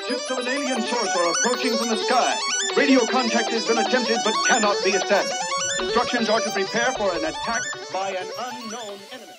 Ships of an alien source are approaching from the sky. Radio contact has been attempted but cannot be established. Instructions are to prepare for an attack by an unknown enemy.